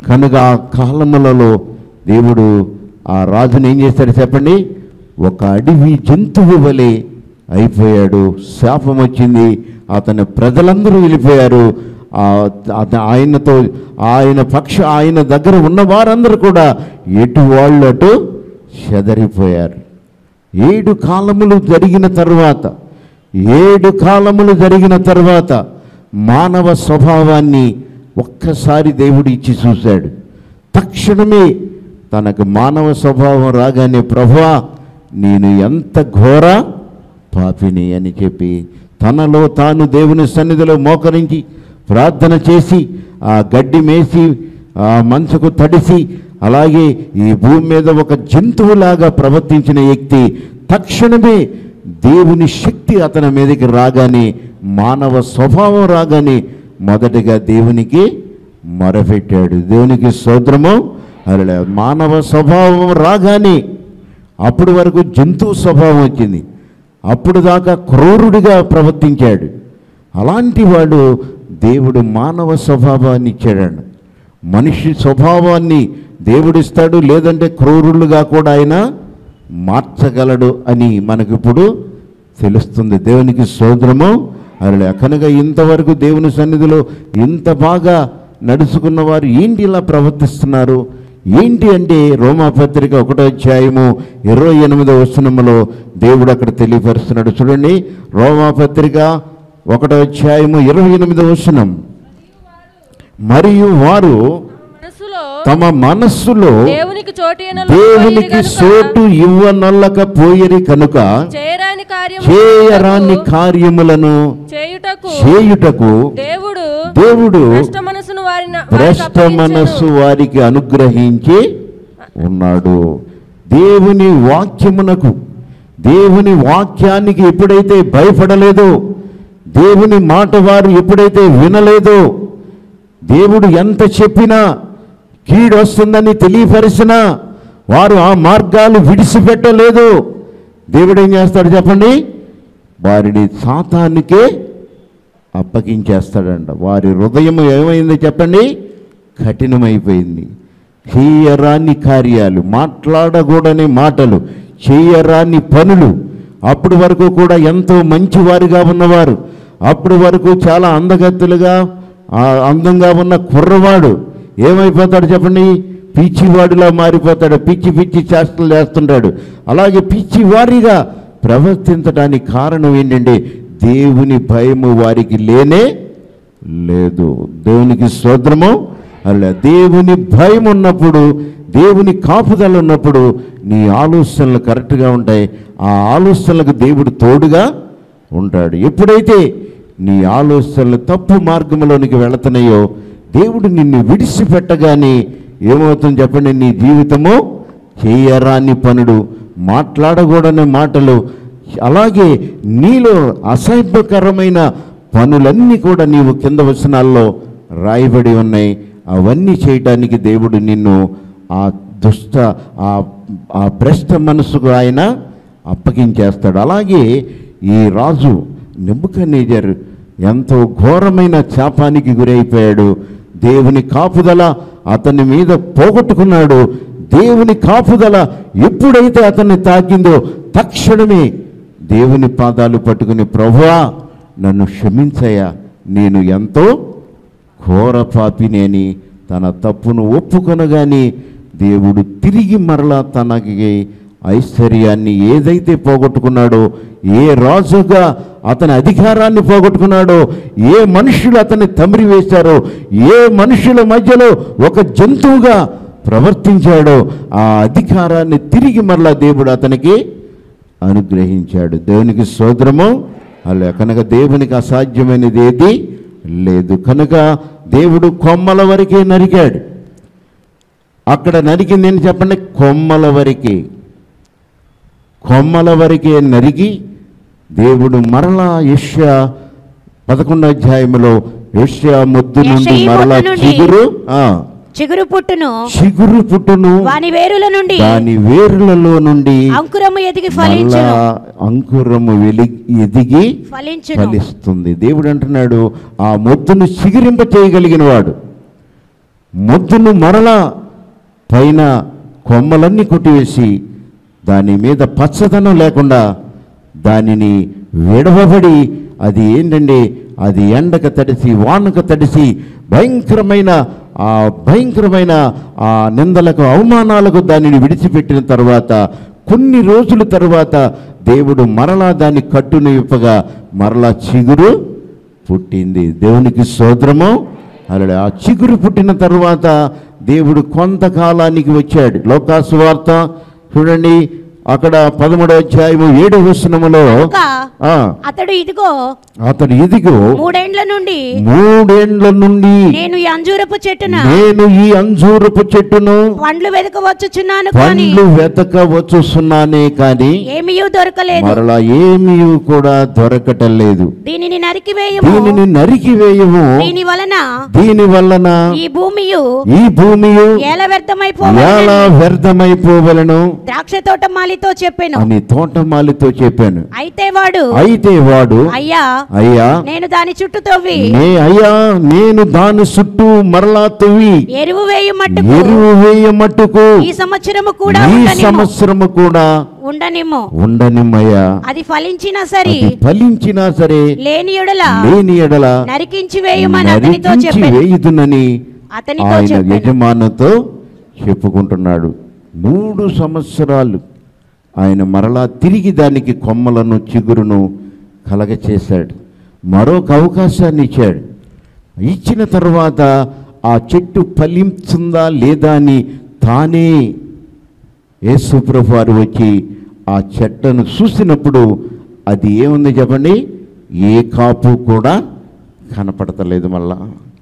కనుక ఆ కాలములలో దేవుడు ఆ రాజుని ఏం చేశాడు చెప్పండి? ఒక అడవి జంతువు వలె అయిపోయాడు. శాపం వచ్చింది. అతని ప్రజలందరూ వెళ్ళిపోయారు. ఆయనతో ఆయన దగ్గర ఉన్న వారందరూ కూడా ఎటు వాళ్ళు అటు చెదరిపోయారు. 7 కాలములు జరిగిన తర్వాత మానవ స్వభావాన్ని ఒక్కసారి దేవుడు ఇచ్చి చూశాడు. తక్షణమే తనకు మానవ స్వభావం రాగానే, ప్రభువా నేను ఎంత ఘోర పాపిని అని చెప్పి తనలో తాను దేవుని సన్నిధిలో మోకరించి ప్రార్థన చేసి ఆ గడ్డి మేసి ఆ మంచుకు తడిసి అలాగే ఈ భూమి మీద ఒక జంతువులాగా ప్రవర్తించిన వ్యక్తి తక్షణమే దేవుని శక్తి అతని మీదకి రాగానే, మానవ స్వభావం రాగానే మొదటిగా దేవునికి మొరపెట్టాడు. దేవునికి స్తోత్రము. అలా మానవ స్వభావం రాగానే అప్పటి వరకు జంతువు స్వభావం వచ్చింది. అప్పుడు దాకా క్రూరుడిగా ప్రవర్తించాడు. అలాంటి వాడు దేవుడు మానవ స్వభావాన్ని ఇచ్చాడు. మనిషి స్వభావాన్ని దేవుడిస్తాడు, లేదంటే క్రూరులుగా కూడా ఆయన మార్చగలడు అని మనకిప్పుడు తెలుస్తుంది. దేవునికి స్తోత్రము. అలా కనుక ఇంతవరకు దేవుని సన్నిధిలో ఇంత బాగా నడుచుకున్న వారు ఏంటి ఇలా ప్రవర్తిస్తున్నారు? ఏంటి అంటే రోమాపత్రిక 1వ అధ్యాయము 28వ వచనములో దేవుడు అక్కడ తెలియపరుస్తున్నాడు. చూడండి, రోమాపత్రిక 1వ అధ్యాయము 28వ వచనం. మరియు వారు తమ మనస్సులో దేవునికి చోటు ఇవ్వనొల్లకపోయిరి కనుక చేయరాని కార్యములను చేయుటకు దేవుడు భ్రష్ట మనస్సు వారికి అనుగ్రహించి ఉన్నాడు. దేవుని వాక్యానికి ఎప్పుడైతే భయపడలేదో, దేవుని మాట వారు ఎప్పుడైతే వినలేదో, దేవుడు ఎంత చెప్పినా కీడు వస్తుందని తెలియపరిచినా వారు ఆ మార్గాలు విడిచిపెట్టలేదు. దేవుడు ఏం చేస్తాడు చెప్పండి? వారిని సాతానుకే అప్పగించేస్తాడంట. వారి హృదయం ఏమైంది చెప్పండి? కఠినమైపోయింది. చేయరాని కార్యాలు, మాట్లాడకూడని మాటలు, చేయరాని పనులు. అప్పటి వరకు కూడా ఎంతో మంచివారిగా ఉన్నవారు, అప్పటి వరకు చాలా అందంగా ఉన్న కుర్రవాడు ఏమైపోతాడు చెప్పండి? పిచ్చివాడిలా మారిపోతాడు. పిచ్చి చేష్టలు చేస్తుంటాడు. అలాగే పిచ్చివారిగా ప్రవర్తించడానికి కారణం ఏంటంటే దేవుని భయము వారికి లేనే లేదు. దేవునికి స్తోత్రము. అలా దేవుని భయం ఉన్నప్పుడు, దేవుని కాపుదల ఉన్నప్పుడు నీ ఆలోచనలు కరెక్ట్గా ఉంటాయి. ఆ ఆలోచనలకు దేవుడు తోడుగా ఉంటాడు. ఎప్పుడైతే నీ ఆలోచనలు తప్పు మార్గంలోనికి వెళుతున్నాయో దేవుడు నిన్ను విడిచిపెట్టగానే ఏమవుతుంది చెప్పండి? నీ జీవితము చేయరాని పనులు, మాట్లాడకూడని మాటలు, అలాగే నీలో అసహ్యకరమైన పనులన్నీ కూడా నీవు కింద వచనాల్లో రాయబడి ఉన్నాయి. అవన్నీ చేయటానికి దేవుడు నిన్ను ఆ భ్రష్ట మనసుకు ఆయన అప్పగించేస్తాడు. అలాగే ఈ రాజు నెబుకద్నెజరు ఎంతో ఘోరమైన శాపానికి గురైపోయాడు. దేవుని కాపుదల అతని మీద పోగొట్టుకున్నాడు. దేవుని కాపుదల ఎప్పుడైతే అతన్ని తాకిందో తక్షణమే దేవుని పాదాలు పట్టుకుని, ప్రభువా నన్ను క్షమించయ్యా, నేను ఎంతో ఘోర పాపినేని తన తప్పును ఒప్పుకొనగానే దేవుడు తిరిగి మరలా తనకి ఐశ్వర్యాన్ని ఏదైతే పోగొట్టుకున్నాడో, ఏ రాజుగా అతని అధికారాన్ని పోగొట్టుకున్నాడో, ఏ మనుషులు అతన్ని తమిరి వేశారో, ఏ మనుషుల మధ్యలో ఒక జంతువుగా ప్రవర్తించాడో, ఆ అధికారాన్ని తిరిగి మరలా దేవుడు అతనికి అనుగ్రహించాడు. దేవునికి స్తోత్రము. అలా కనుక దేవునికి అసాధ్యమైనది ఏది లేదు. కనుక దేవుడు కొమ్మల వరకే నరికాడు. అక్కడ నరికింది ఏంటి చెప్పండి? కొమ్మల వరకే నరికి దేవుడు మరలా యెషయా 11వ అధ్యాయంలో యెషయా మొద్దు నుండి మరలా చిగురు పుట్టును వాని వేరులలో నుండి అంకురము ఎదిగి ఫలిస్తుంది. దేవుడు అంటున్నాడు, ఆ మొద్దును చిగురింప చేయగలిగిన వాడు, మొద్దును మరలా పైన కొమ్మలన్నీ కొట్టివేసి దాని మీద పచ్చదనం లేకుండా దానిని విడవబడి అది ఏంటండి, అది ఎండకు తడిసి వానకు తడిసి భయంకరమైన ఆ నిందలకు అవమానాలకు దానిని విడిచిపెట్టిన తర్వాత కొన్ని రోజుల తర్వాత దేవుడు మరలా దాన్ని కట్టును విప్పగా మరలా చిగురు పుట్టింది. దేవునికి స్తోత్రము. అలా ఆ చిగురు పుట్టిన తర్వాత దేవుడు కొంతకాలానికి వచ్చాడు. లోకాసు వార్త చూడండి, అక్కడ 13వ అధ్యాయము 7వ వచనములో అతడు ఇదిగో 3 ఏండ్ల నుండి నేను ఈ అంజూరపు చెట్టును పండ్లు వెతకవచ్చున్నానే కానీ ఏమీయూ దొరకలేదు. మరలా ఏమీ కూడా దొరకటం లేదు. దీనిని నరికివేయము. దీని వలన ఈ భూమియు ఎలా వ్యర్థమైపోవలను ద్రాక్ష తోటమాలితో చెప్పాను అని తోటమాలితో చెప్పాను. అయితే వాడు అయ్యా నేను దాని చుట్టూ తవ్వి నేను దాని చుట్టూ మరలా తవ్వి ఎరువు వేయ మట్టుకు ఈ సంవత్సరము కూడా ఉండనిమ్మయ్యా. అది ఫలించినా సరే లేని ఎడల నరికించి వేయుదునని ఆయన యజమానుతో చెప్పుకుంటున్నాడు. 3 సంవత్సరాలు ఆయన మరలా తిరిగి దానికి కొమ్మలను చిగురును కలగచేశాడు. మరొక అవకాశాన్ని ఇచ్చాడు. ఇచ్చిన తర్వాత ఆ చెట్టు ఫలించుందా లేదా అని తానే యేసుప్రభు వారు వచ్చి ఆ చెట్టును చూసినప్పుడు అది ఏముంది చెప్పండి, ఏ కాపు కూడా కనపడతలేదు. మళ్ళా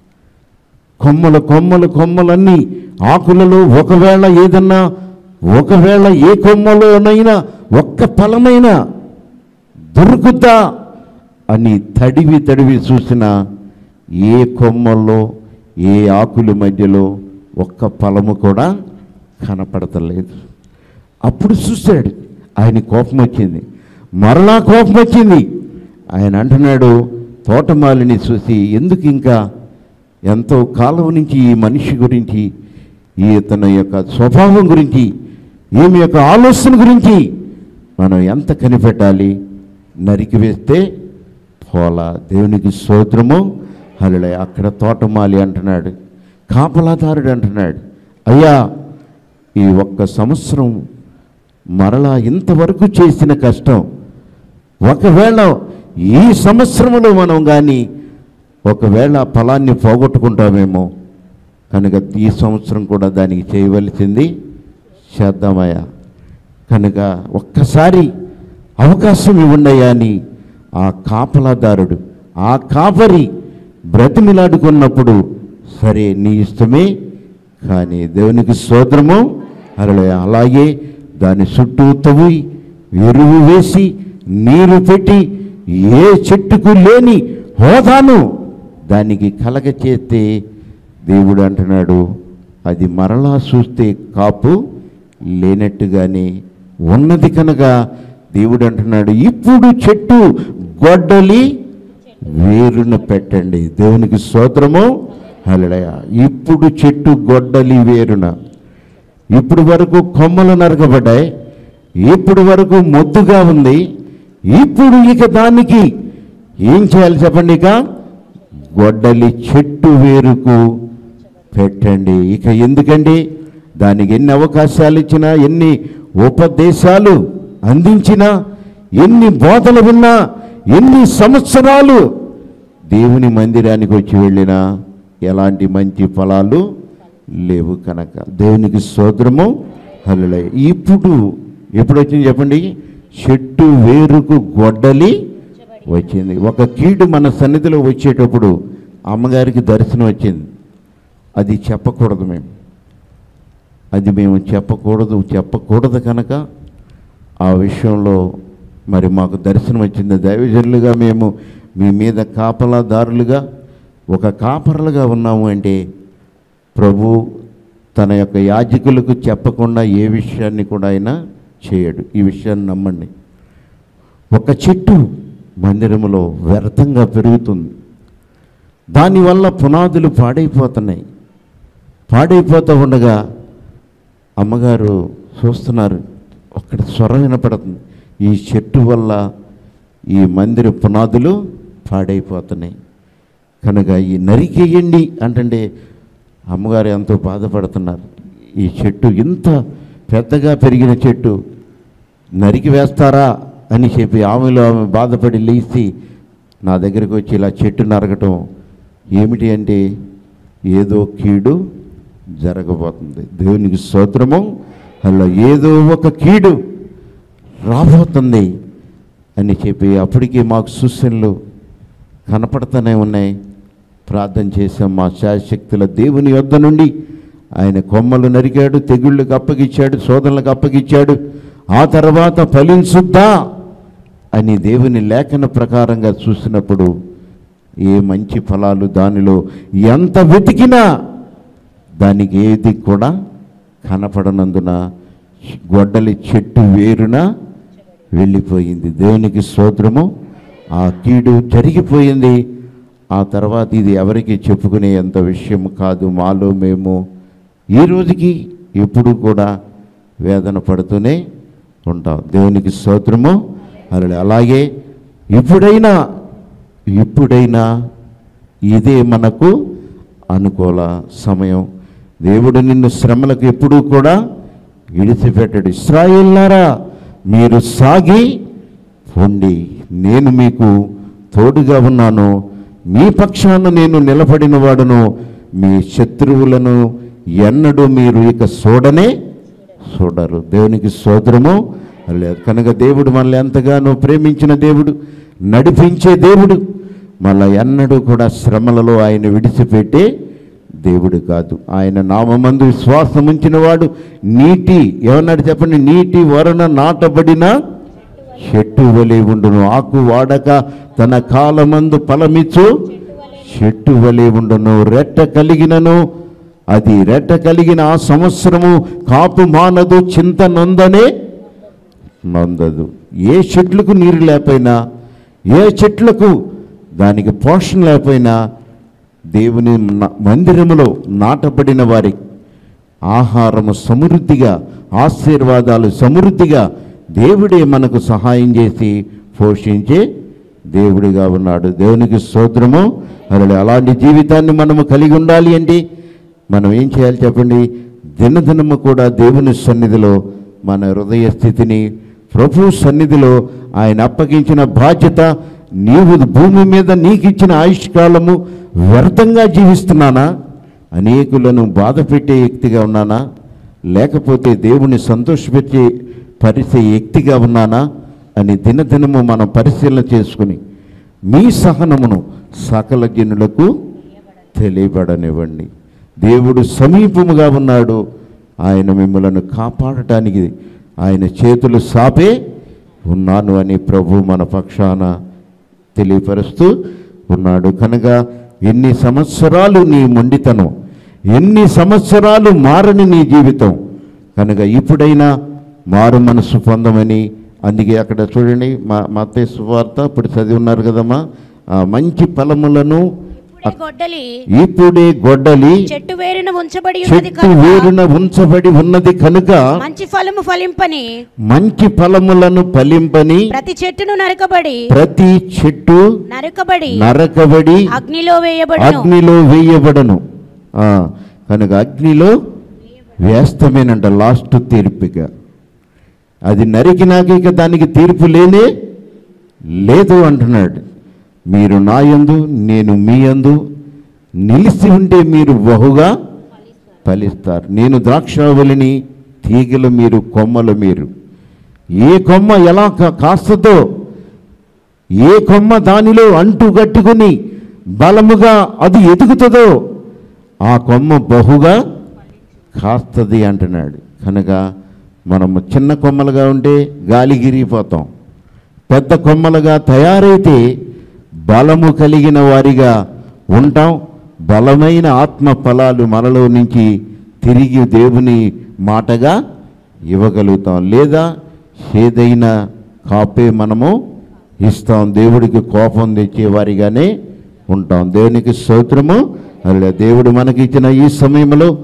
కొమ్మలన్నీ ఆకులలో ఒకవేళ ఏ కొమ్మలోనైనా ఒక్క ఫలమైనా దొరుకుతా అని తడివి చూసిన ఏ కొమ్మల్లో ఏ ఆకుల మధ్యలో ఒక్క ఫలము కూడా కనపడతలేదు. అప్పుడు చూశాడు, ఆయన కోపం వచ్చింది, మరలా కోపం వచ్చింది. ఆయన అంటున్నాడు తోటమాలిని చూసి, ఎందుకు ఇంకా ఎంతో కాలం నుంచి ఈ మనిషి గురించి, ఇతని యొక్క స్వభావం గురించి, ఈమె యొక్క ఆలోచన గురించి మనం ఎంత కనిపెట్టాలి, నరికివేస్తే పోలా. దేవునికి స్తోత్రము. హల్లెలూయా. అక్కడ తోటమాలి అంటున్నాడు, కాపలాదారుడు అంటున్నాడు, అయ్యా ఈ 1 సంవత్సరం మరలా ఇంతవరకు చేసిన కష్టం, ఒకవేళ ఈ సంవత్సరంలో మనం కానీ ఒకవేళ ఫలాన్ని పోగొట్టుకుంటామేమో, కనుక ఈ సంవత్సరం కూడా దానికి చేయవలసింది చేద్దామయ్యా, కనుక ఒక్కసారి అవకాశం ఇవ్వండియా అని ఆ కాపలాదారుడు, ఆ కాపరి బ్రతిమిలాడుకున్నప్పుడు, సరే నీ ఇష్టమే కానీ దేవునికి స్తోత్రము. అలాగే దాని చుట్టూ తవ్వి ఎరువు వేసి నీరు పెట్టి ఏ చెట్టుకు లేని హోదాను దానికి కలగచేస్తే దేవుడు అంటున్నాడు, అది మరలా చూస్తే కాపు లేనట్టుగానే ఉన్నది. కనుక దేవుడు అంటున్నాడు, ఇప్పుడు చెట్టు గొడ్డలి వేరున పెట్టండి. దేవునికి స్తోత్రము. హల్లెలూయా. ఇప్పుడు చెట్టు గొడ్డలి వేరున, ఇప్పుడు వరకు కొమ్మలు నరకబడ్డాయి, ఇప్పుడు వరకు మొద్దుగా ఉంది, ఇప్పుడు ఇక దానికి ఏం చేయాలి చెప్పండి, ఇక గొడ్డలి చెట్టు వేరుకు పెట్టండి. ఇక ఎందుకండి, దానికి ఎన్ని అవకాశాలు ఇచ్చినా, ఎన్ని ఉపదేశాలు అందించినా, ఎన్ని బోధలు విన్నా, ఎన్ని సంవత్సరాలు దేవుని మందిరానికి వచ్చి వెళ్ళినా ఎలాంటి మంచి ఫలాలు లేవు. కనుక దేవునికి స్తోత్రము. హల్లెలూయా. ఇప్పుడు ఎప్పుడు వచ్చింది చెప్పండి, చెట్టు వేరుకు గొడ్డలి వచ్చింది. ఒక కీడు మన సన్నిధిలో వచ్చేటప్పుడు అమ్మగారికి దర్శనం వచ్చింది. అది చెప్పకూడదు, మేము చెప్పకూడదు కనుక ఆ విషయంలో మరి మాకు దర్శనం వచ్చింది. దైవజనులుగా మేము మీ మీద కాపలాదారులుగా, ఒక కాపరులుగా ఉన్నాము అంటే ప్రభు తన యొక్క యాజకులకు చెప్పకుండా ఏ విషయాన్ని కూడా ఆయన చేయడు. ఈ విషయాన్ని నమ్మండి. ఒక చెట్టు మందిరంలో వ్యర్థంగా పెరుగుతుంది, దానివల్ల పునాదులు పాడైపోతున్నాయి. పాడైపోతూ ఉండగా అమ్మగారు చూస్తున్నారు, ఒక్కటి స్వరం వినపడుతుంది, ఈ చెట్టు వల్ల ఈ మందిర పునాదులు పాడైపోతున్నాయి కనుక ఈ నరికేయండి అంటే అమ్మగారు ఎంతో బాధపడుతున్నారు. ఈ చెట్టు ఇంత పెద్దగా పెరిగిన చెట్టు నరికి వేస్తారా అని చెప్పి ఆమె బాధపడి లేచి నా దగ్గరికి వచ్చి ఇలా చెట్టు నరకటం ఏమిటి అంటే ఏదో కీడు జరగబోతుంది. దేవునికి స్తోత్రము. అలా ఏదో ఒక కీడు రాబోతుంది అని చెప్పి అప్పటికి మాకు సూచనలు కనపడుతూనే ఉన్నాయి. ప్రార్థన చేసాం. మా శాశక్తుల దేవుని యొద్ద నుండి ఆయన కొమ్మలు నరికాడు, తెగుళ్ళకు అప్పగిచ్చాడు, శోధనలకు అప్పగిచ్చాడు. ఆ తర్వాత ఫలించుద్దా అని దేవుని లేఖన ప్రకారంగా చూసినప్పుడు ఏ మంచి ఫలాలు దానిలో ఎంత వెతికినా దానికి ఏది కూడా కనపడనందున గొడ్డలి చెట్టు వేరున వెళ్ళిపోయింది. దేవునికి స్తోత్రము. ఆ కీడు జరిగిపోయింది. ఆ తర్వాత ఇది ఎవరికి చెప్పుకునే అంత విషయం కాదు. మాలో మేము ఈ రోజుకి ఎప్పుడు కూడా వేదన పడుతూనే ఉంటాం. దేవునికి స్తోత్రము. అలాగే ఇప్పుడైనా ఇదే మనకు అనుకూల సమయం. దేవుడు నిన్ను శ్రమలకు ఎప్పుడూ కూడా విడిచిపెట్టడు. ఇశ్రాయేలులారా మీరు సాగి పొండి, నేను మీకు తోడుగా ఉన్నాను, మీ పక్షాన నేను నిలబడిన వాడును, మీ శత్రువులను ఎన్నడూ మీరు ఇక చూడరు. దేవునికి స్తోత్రము. కనుక దేవుడు మనల్ని ఎంతగానో ప్రేమించిన దేవుడు, నడిపించే దేవుడు, మళ్ళీ ఎన్నడూ కూడా శ్రమలలో ఆయన విడిచిపెట్టే దేవుడు కాదు. ఆయన నామమందు విశ్వాసం ఉంచిన వాడు ఏమన్నాడు చెప్పండి, నీటి వరణ నాటబడిన చెట్టు వలె ఉండును, ఆకు వాడక తన కాలమందు ఫలమిచ్చు చెట్టు వలె ఉండును, రెట్ట కలిగిన ఆ సంవత్సరము కాపు మానదు, చింత నొందదు. ఏ చెట్లకు నీరు లేకపోయినా, ఏ చెట్లకు దానికి పోషణ లేకపోయినా దేవుని మందిరములో నాటబడిన వారికి ఆహారము సమృద్ధిగా, ఆశీర్వాదాలు సమృద్ధిగా దేవుడే మనకు సహాయం చేసి పోషించే దేవుడిగా ఉన్నాడు. దేవునికి స్తోత్రము. అలాంటి జీవితాన్ని మనము కలిగి ఉండాలి అంటే మనం ఏం చేయాలి చెప్పండి? దినదినము కూడా దేవుని సన్నిధిలో మన హృదయ స్థితిని, ప్రభు సన్నిధిలో ఆయన అప్పగించిన బాధ్యత, నీవు భూమి మీద నీకు ఇచ్చిన ఆయుష్కాలము వ్యర్థంగా జీవిస్తున్నానా, అనేకులను బాధ పెట్టే వ్యక్తిగా ఉన్నానా, లేకపోతే దేవుని సంతోషపెట్టే పరిచే వ్యక్తిగా ఉన్నానా అని దినదినము మనం పరిశీలన చేసుకుని మీ సహనమును సకల జనులకు తెలియబడనివ్వండి. దేవుడు సమీపముగా ఉన్నాడు. ఆయన మిమ్మలను కాపాడటానికి ఆయన చేతులు సాపే ఉన్నాను అని ప్రభు మన పక్షాన తెలియపరుస్తూ ఉన్నాడు. కనుక ఎన్ని సంవత్సరాలు నీ మొండితనం, ఎన్ని సంవత్సరాలు మారని నీ జీవితం, కనుక ఇప్పుడైనా మారు మనసు పొందమని. అందుకే అక్కడ చూడండి, మత్తయి సువార్త ఇప్పుడు చదివి ఉన్నారు కదమ్మా, మంచి ఫలములను ఇప్పుడే గొడ్డలి చెట్టు వేరున ఉంచబడి ఉన్నది కనుక మంచి ఫలములను ఫలింపని ప్రతి చెట్టు నరకబడి అగ్నిలో వేయబడను. కనుక అగ్నిలో వేస్తమేనంట లాస్ట్ తీర్పుగా. అది నరికినాక ఇక దానికి తీర్పు లేదు అంటున్నాడు. మీరు నా యందు నేను మీ యందు నిలిచి ఉంటే మీరు బహుగా ఫలిస్తారు. నేను ద్రాక్షావళిని, తీగలు మీరు, కొమ్మలు మీరు. ఏ కొమ్మ ఎలా కాస్తుందో, ఏ కొమ్మ దానిలో అంటు కట్టుకుని బలముగా అది ఎదుగుతుందో ఆ కొమ్మ బహుగా కాస్తుంది అంటున్నాడు. కనుక మనము చిన్న కొమ్మలుగా ఉంటే గాలిగిరిపోతాం, పెద్ద కొమ్మలుగా తయారైతే బలము కలిగిన వారిగా ఉంటాం. బలమైన ఆత్మ ఫలాలు మనలో నుంచి తిరిగి దేవుని మాటగా ఇవ్వగలుగుతాం. లేదా ఏదైనా కాపే మనము ఇస్తాం, దేవుడికి కోపం తెచ్చేవారిగానే ఉంటాం. దేవునికి స్తోత్రము. అలా దేవుడు మనకి ఇచ్చిన ఈ సమయంలో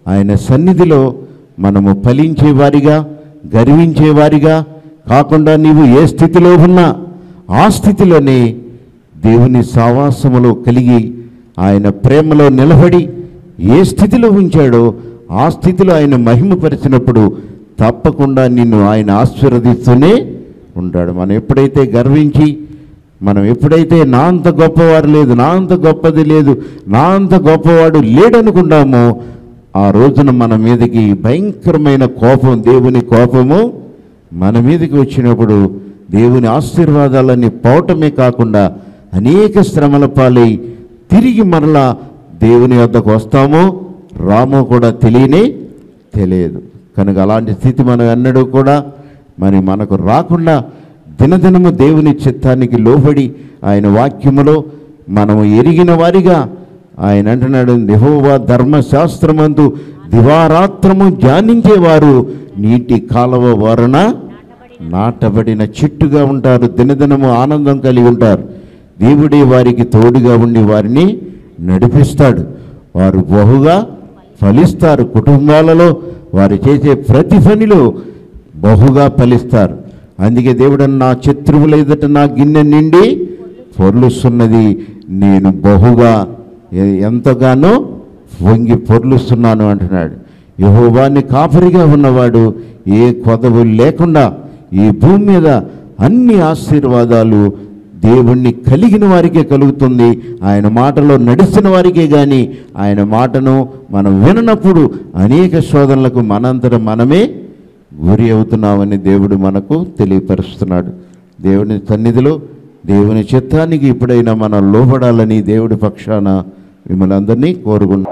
ఆయన సన్నిధిలో మనము ఫలించేవారిగా, గర్వించేవారిగా కాకుండా నీవు ఏ స్థితిలో ఉన్నా ఆ స్థితిలోనే దేవుని సావాసములో కలిగి ఆయన ప్రేమలో నిలబడి ఏ స్థితిలో ఉంచాడో ఆ స్థితిలో ఆయన మహిమపరిచినప్పుడు తప్పకుండా నిన్ను ఆయన ఆశీర్వదిస్తూనే ఉంటాడు. మనం ఎప్పుడైతే గర్వించి, మనం ఎప్పుడైతే నా అంత గొప్పవారు లేదు, నా అంత గొప్పది లేదు, నా అంత గొప్పవాడు లేడనుకుంటామో ఆ రోజున మన మీదకి భయంకరమైన కోపం, దేవుని కోపము మన మీదకి వచ్చినప్పుడు దేవుని ఆశీర్వాదాలన్నీ పోవటమే కాకుండా అనేక శ్రమల పాలై తిరిగి మరలా దేవుని వద్దకు వస్తామో రామో కూడా తెలియదు. కనుక అలాంటి స్థితి మనం ఎన్నడూ కూడా మనకు రాకుండా దినదినము దేవుని చిత్తానికి లోబడి ఆయన వాక్యములో మనము ఎరిగిన వారిగా ఆయన అంటున్నాడు, యెహోవా ధర్మశాస్త్రమందు దివారాత్రము ధ్యానించేవారు నీటి కాలువ వరణ నాటబడిన చెట్టుగా ఉంటారు, దినదినము ఆనందం కలిగి ఉంటారు. దేవుడే వారికి తోడుగా ఉండి వారిని నడిపిస్తాడు. వారు బహుగా ఫలిస్తారు. కుటుంబాలలో వారు చేసే ప్రతి పనిలో బహుగా ఫలిస్తారు. అందుకే దేవుడు నా శత్రువుల ఎదుట నా గిన్నె నిండి పొర్లుస్తున్నది, నేను బహుగా ఎంతగానో వంగి పొర్లుస్తున్నాను అంటున్నాడు. యెహోవాని కాపరిగా ఉన్నవాడు ఏ కొదవు లేకుండా ఈ భూమి మీద అన్ని ఆశీర్వాదాలు దేవుణ్ణి కలిగిన వారికే కలుగుతుంది. ఆయన మాటలో నడిచిన వారికే కానీ ఆయన మాటను మనం విననప్పుడు అనేక శోధనలకు మనంతట మనమే గురి అవుతున్నామని దేవుడు మనకు తెలియపరుస్తున్నాడు. దేవుని సన్నిధిలో దేవుని చిత్తానికి ఇప్పుడైనా మనం లోబడాలని దేవుడి పక్షాన మిమ్మల్ని అందరినీ కోరుకుంటున్నాను.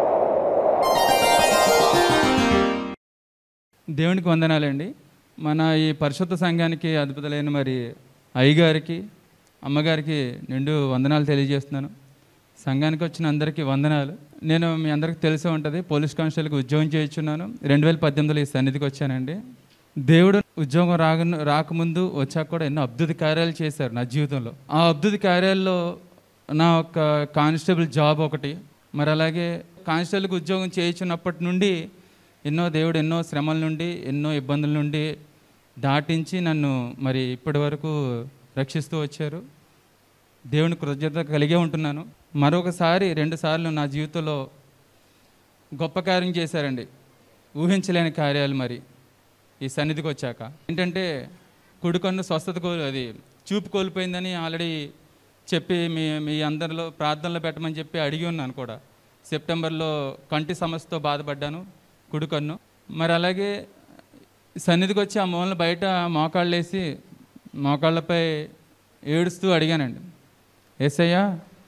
దేవునికి వందనాలండి. మన ఈ పరిశుద్ధ సంఘానికి అధిపతులైన మరి అయ్యగారికి, అమ్మగారికి నిండు వందనాలు తెలియజేస్తున్నాను. సంఘానికి వచ్చిన అందరికీ వందనాలు. నేను మీ అందరికీ తెలిసే ఉంటుంది, పోలీస్ కానిస్టేబుల్కి ఉద్యోగం చేయించున్నాను. 2018లో ఈ సన్నిధికి వచ్చానండి. దేవుడు ఉద్యోగం రాకముందు వచ్చాక కూడా ఎన్నో అద్భుత కార్యాలు చేశారు నా జీవితంలో. ఆ అద్భుత కార్యాల్లో నా ఒక కానిస్టేబుల్ జాబ్ ఒకటి. మరి అలాగే కానిస్టేబుల్కి ఉద్యోగం చేయించున్నప్పటి నుండి దేవుడు ఎన్నో శ్రమల నుండి, ఎన్నో ఇబ్బందుల నుండి దాటించి నన్ను మరి ఇప్పటి వరకు రక్షిస్తూ వచ్చారు. దేవుని కృతజ్ఞత కలిగే ఉంటున్నాను. మరొకసారి 2 సార్లు నా జీవితంలో గొప్ప కార్యం చేశారండి, ఊహించలేని కార్యాలు. మరి ఈ సన్నిధికి వచ్చాక ఏంటంటే కుడి కన్ను స్వస్థత చూపు కోల్పోయిందని ఆల్రెడీ చెప్పి మీ అందరిలో ప్రార్థనలో పెట్టమని చెప్పి అడిగి ఉన్నాను కూడా. సెప్టెంబర్లో కంటి సమస్యతో బాధపడ్డాను, కుడి కన్ను. మరి అలాగే సన్నిధికి వచ్చి ఆ మూలను బయట మోకాళ్ళు వేసి మోకాళ్ళపై ఏడుస్తూ అడిగానండి, యేసయ్యా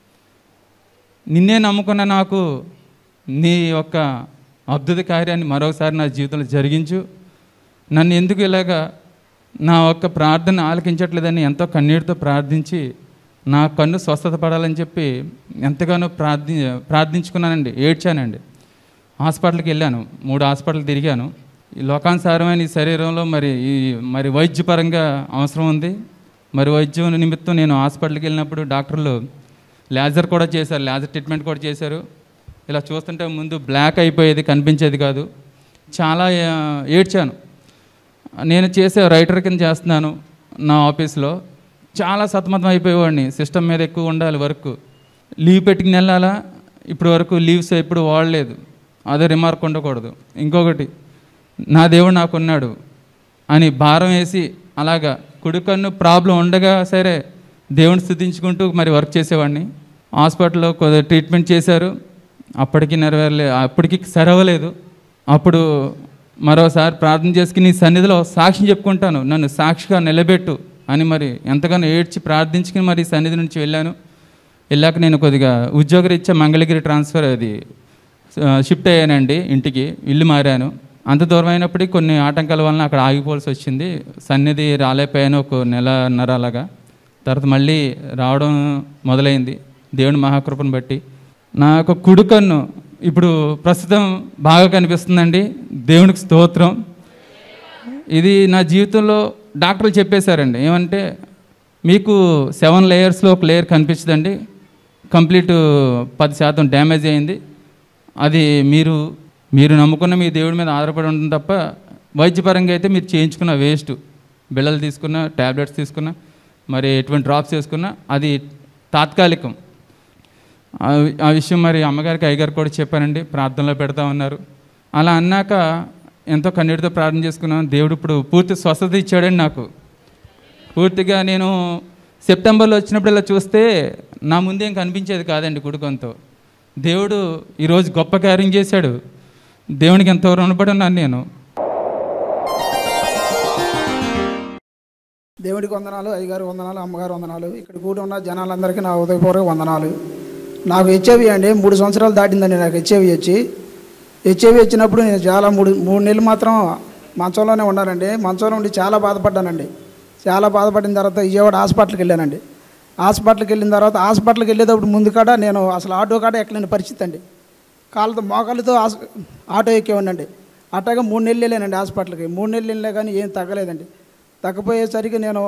నిన్నే నమ్ముకున్న నాకు నీ యొక్క అద్భుత కార్యాన్ని మరొకసారి నా జీవితంలో జరిగించు. నన్ను ఎందుకు ఇలాగా నా ఒక్క ప్రార్థన ఆలకించట్లేదని ఎంతో కన్నీటితో ప్రార్థించి నా కన్ను స్వస్థత పడాలని చెప్పి ఎంతగానో ప్రార్థించుకున్నానండి, ఏడ్చానండి. హాస్పిటల్కి వెళ్ళాను, 3 హాస్పిటల్ తిరిగాను. ఈ లోకానుసారమైన ఈ శరీరంలో మరి వైద్యపరంగా అవసరం ఉంది. మరి వైద్యం నిమిత్తం నేను హాస్పిటల్కి వెళ్ళినప్పుడు డాక్టర్లు లేజర్ కూడా చేశారు, లేజర్ ట్రీట్మెంట్ కూడా చేశారు. ఇలా చూస్తుంటే ముందు బ్లాక్ అయిపోయేది, కనిపించేది కాదు. చాలా ఏడ్చాను. నేను చేసే రైటర్ కింద చేస్తున్నాను నా ఆఫీస్లో. చాలా సతమతం అయిపోయేవాడిని. సిస్టమ్ మీద ఎక్కువ ఉండాలి వర్క్. లీవ్ పెట్టుకుని వెళ్ళాలా, ఇప్పటి వరకు లీవ్స్ ఎప్పుడు వాడలేదు, అదే రిమార్క్ ఉండకూడదు. ఇంకొకటి, నా దేవుడు నాకున్నాడు అని భారం వేసి అలాగా కుడి కన్ను ప్రాబ్లం ఉండగా సరే దేవుని స్తుతించుకుంటూ మరి వర్క్ చేసేవాడిని. హాస్పిటల్లో కొద్దిగా ట్రీట్మెంట్ చేశారు, అప్పటికి సరవలేదు. అప్పుడు మరోసారి ప్రార్థన చేసుకుని నీ సన్నిధిలో సాక్ష్యం చెప్పుకుంటాను, నన్ను సాక్షిగా నిలబెట్టు అని మరి ఎంతగానో ఏడ్చి ప్రార్థించుకుని మరి సన్నిధి నుంచి వెళ్ళాక నేను కొద్దిగా ఉద్యోగరీత్యా మంగళగిరి షిఫ్ట్ అయ్యానండి. ఇంటికి ఇల్లు మారాను. అంత దూరం అయినప్పటికీ కొన్ని ఆటంకాల వలన అక్కడ ఆగిపోవాల్సి వచ్చింది. సన్నిధి రాలేకపోయాను 1 నెలన్నర అలాగా. తర్వాత మళ్ళీ రావడం మొదలైంది దేవుని మహాకృపను బట్టి. నాకు కుడి కన్ను ఇప్పుడు ప్రస్తుతం బాగా కనిపిస్తుందండి, దేవునికి స్తోత్రం. ఇది నా జీవితంలో డాక్టర్లు చెప్పేశారండి, ఏమంటే మీకు 7 లేయర్స్లో 1 లేయర్ కనిపించదండి, కంప్లీట్ 10% డ్యామేజ్ అయింది. అది మీరు నమ్ముకున్న మీ దేవుడి మీద ఆధారపడి ఉంటుంది తప్ప వైద్యపరంగా అయితే మీరు చేయించుకున్న వేస్ట్. బిళ్ళలు తీసుకున్న, ట్యాబ్లెట్స్ తీసుకున్న, మరి ఎటువంటి డ్రాప్స్ చేసుకున్నా అది తాత్కాలికం. ఆ విషయం మరి అమ్మగారికి అయ్యగారు కూడా చెప్పానండి, ప్రార్థనలో పెడతా ఉన్నారు. అలా అన్నాక ఎంతో కన్నీటితో ప్రార్థన చేసుకున్నాను. దేవుడు ఇప్పుడు పూర్తి స్వస్థత ఇచ్చాడండి నాకు. పూర్తిగా నేను సెప్టెంబర్లో వచ్చినప్పుడు ఇలా చూస్తే నా ముందేం కనిపించేది కాదండి కుడుకంతో. దేవుడు ఈరోజు గొప్ప కార్యం చేశాడు. దేవునికి ఎంతో రుణపడి ఉన్నాను నేను. దేవుడికి వందనాలు, అయ్యగారు వందనాలు, అమ్మగారు వందనాలు. ఇక్కడ కూడి ఉన్న జనాలందరికీ నా ఉదయపూర్వక వందనాలు. నాకు హెచ్ఐవి అండి 3 సంవత్సరాలు దాటిందండి నాకు హెచ్ఐవి వచ్చినప్పుడు నేను చాలా మూడు నెలలు మాత్రం మంచంలోనే ఉన్నానండి. మంచంలో ఉండి చాలా బాధపడ్డానండి. చాలా బాధపడిన తర్వాత విజయవాడ హాస్పిటల్కి వెళ్ళానండి. హాస్పిటల్కి వెళ్ళిన తర్వాత హాస్పిటల్కి వెళ్ళేటప్పుడు ముందు కాడ నేను అసలు ఆటో కాడ ఎక్కలేని పరిస్థితి అండి. కాళ్ళతో మోకాళ్ళతో ఆటో ఎక్కేవాడినండి. అట్టగా 3 నెలలు వెళ్ళానండి హాస్పిటల్కి. 3 నెలలు వెళ్ళినా కానీ ఏం తగ్గలేదండి. తగ్గిపోయేసరికి నేను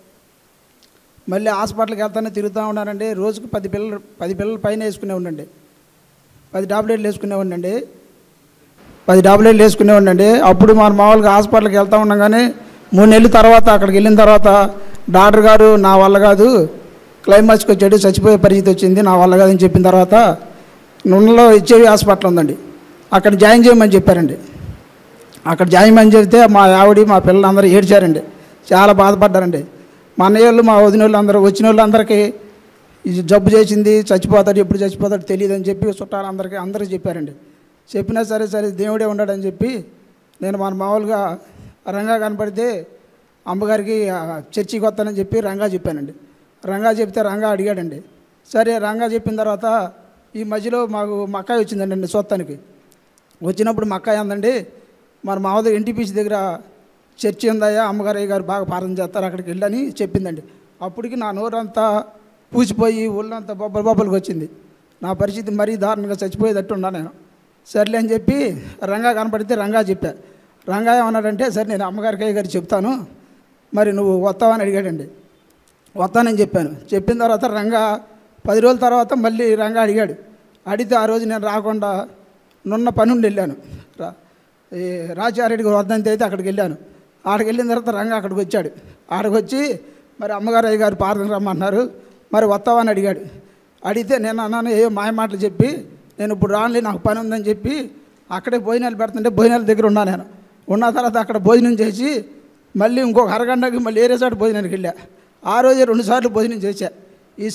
మళ్ళీ హాస్పిటల్కి వెళ్తానే తిరుగుతూ ఉన్నానండి. రోజుకు 10 పిల్లలు పైన వేసుకునే ఉండండి. 10 టాబ్లెట్లు వేసుకునేవాడినండి. 10 టాబ్లెట్లు వేసుకునేవాడినండి. అప్పుడు మనం మామూలుగా హాస్పిటల్కి వెళ్తూ ఉన్నాం. కానీ 3 నెలల తర్వాత అక్కడికి వెళ్ళిన తర్వాత డాక్టర్ గారు నా వల్ల కాదు, క్లైమాక్స్కి వచ్చాడు, చచ్చిపోయే పరిస్థితి వచ్చింది, నా వల్ల కాదని చెప్పిన తర్వాత నున్నలో హెచ్ఐవి హాస్పిటల్ ఉందండి, అక్కడ జాయిన్ చేయమని చెప్పారండి. అక్కడ జాయిన్ చేయమని చెప్తే మా ఆవిడ మా పిల్లలందరూ ఏడ్చారండి, చాలా బాధపడ్డారండి. మా అన్నయ్య వాళ్ళు మా వదిన వాళ్ళు అందరూ వచ్చిన వాళ్ళందరికీ ఇది జబ్బు చేసింది, చచ్చిపోతాడు, ఎప్పుడు చచ్చిపోతాడు తెలియదు అని చెప్పి చుట్టాలందరికీ అందరూ చెప్పారండి. చెప్పినా సరే దేవుడే ఉన్నాడని చెప్పి నేను మన మామూలుగా రంగా కనపడితే అమ్మగారికి చర్చికి వస్తానని చెప్పి రంగా చెప్పానండి. రంగా చెప్తే రంగా అడిగాడండి. సరే రంగా చెప్పిన తర్వాత ఈ మధ్యలో మాకు మా అక్కాయి వచ్చిందండి చూస్తానికి. వచ్చినప్పుడు మా అక్కాయి అందండి, మరి మా వద్ద ఎన్టీపీసీ దగ్గర చర్చి ఉందయ్యా, అమ్మగారయ్య గారు బాగా ప్రార్థన చేస్తారు, అక్కడికి వెళ్ళని చెప్పిందండి. అప్పటికి నా నోరంతా పూసిపోయి ఒళ్ళంతా బొబ్బలకు వచ్చింది. నా పరిస్థితి మరీ దారుణంగా చచ్చిపోయేటట్టు ఉన్నా నేను. సర్లే అని చెప్పి రంగా కనపడితే రంగా చెప్పా. రంగా ఏమన్నాడంటే, సరే నేను అమ్మగారికి అయ్య గారు చెప్తాను, మరి నువ్వు వస్తావని అడిగాడండి. వస్తానని చెప్పాను. చెప్పిన తర్వాత రంగా 10 రోజుల తర్వాత మళ్ళీ రంగా అడిగాడు. అడిగితే ఆ రోజు నేను రాకుండా నున్న పని ఉండి వెళ్ళాను. ఈ రాజారెడ్డి వర్ధంతి అయితే అక్కడికి వెళ్ళాను. ఆడికి వెళ్ళిన తర్వాత రంగా అక్కడికి వచ్చాడు. ఆడికి వచ్చి మరి అమ్మగారు అయ్య గారు ప్రార్థన రమ్మన్నారు, మరి వస్తావని అడిగాడు. అడిగితే నేను అన్నాను, ఏ మాయ మాటలు చెప్పి నేను ఇప్పుడు రానులే, నాకు పని ఉందని చెప్పి అక్కడే భోజనాలు పెడుతుంటే భోజనాల దగ్గర ఉన్నా. నేను ఉన్న తర్వాత అక్కడ భోజనం చేసి మళ్ళీ ఇంకొక అరగంటకి మళ్ళీ ఏరే చోట భోజనానికి వెళ్ళా. ఆ రోజే 2 సార్లు భోజనం చేశా. ఈ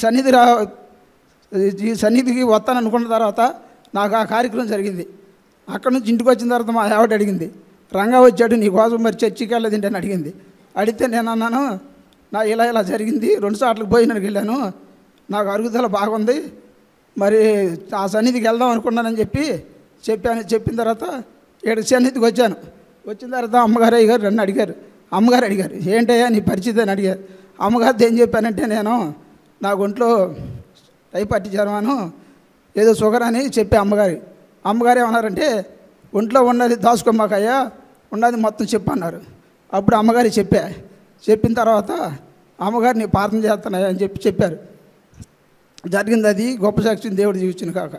సన్నిధికి వస్తాను అనుకున్న తర్వాత నాకు ఆ కార్యక్రమం జరిగింది. అక్కడ నుంచి ఇంటికి వచ్చిన తర్వాత మా ఆవిడ అడిగింది, రంగా వచ్చాడు నీకోసం మరి చర్చికి వెళ్ళదండి అని అడిగింది. అడిగితే నేను అన్నాను, నా ఇలా జరిగింది, 2 సార్లకు భోజనానికి వెళ్ళాను, నాకు అరుగుదల బాగుంది, మరి ఆ సన్నిధికి వెళ్దాం అనుకున్నానని చెప్పాను. చెప్పిన తర్వాత ఇక్కడ సన్నిధికి వచ్చాను. వచ్చిన తర్వాత అమ్మగారు అయ్య గారు నన్ను అడిగారు. అమ్మగారు అడిగారు, ఏంటయ్యా నీ పరిస్థితి అని అడిగారు. అమ్మగారితో ఏం చెప్పానంటే, నేను నా ఒంట్లో టైఫాయిడ్ జ్వరమాను ఏదో షుగర్ అని చెప్పి అమ్మగారు ఏమన్నారంటే, ఒంట్లో ఉన్నది దాచుకోమాకయ్యా, ఉన్నది మొత్తం చెప్పన్నారు. అప్పుడు అమ్మగారు చెప్పిన తర్వాత అమ్మగారు నీ ప్రార్థన చేస్తున్నాయా అని చెప్పారు. జరిగింది అది గొప్ప సాక్షిని దేవుడు జీవించిన కాక.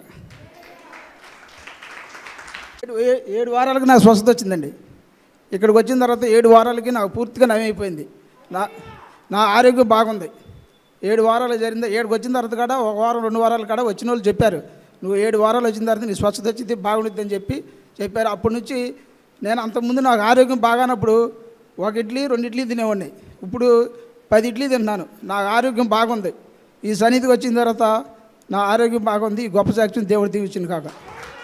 7 వారాలకు నాకు స్వస్థత వచ్చిందండి. ఇక్కడికి వచ్చిన తర్వాత 7 వారాలకి నాకు పూర్తిగా నయమైపోయింది. నా ఆరోగ్యం బాగుంది. 7 వారాలు జరిగింది. 7కి వచ్చిన తర్వాత కాడ 1 వారం 2 వారాల కాడ వచ్చిన వాళ్ళు చెప్పారు, నువ్వు 7 వారాలు వచ్చిన తర్వాత నీ స్వస్థత వచ్చింది బాగుంటుంది అని చెప్పారు. అప్పటి నుంచి నేను అంతకుముందు నాకు ఆరోగ్యం బాగానప్పుడు 1 ఇడ్లీ 2 ఇడ్లీ తినేవాడిని. ఇప్పుడు 10 ఇడ్లీ తిన్నాను. నా ఆరోగ్యం బాగుంది. ఈ సన్నిధికి వచ్చిన తర్వాత నా ఆరోగ్యం బాగుంది. గొప్ప సాక్షిని దేవుడు దీవించింది కాక.